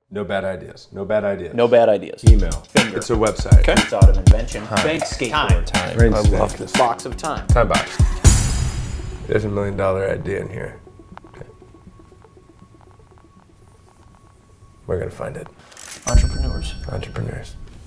No bad ideas. No bad ideas. No bad ideas. Email. Finger. It's a website. Okay. Thought of invention. Bank skateboard. Time. I love this. Box of time. Time box. There's $1 million idea in here. Okay. We're gonna find it. Entrepreneurs. Entrepreneurs.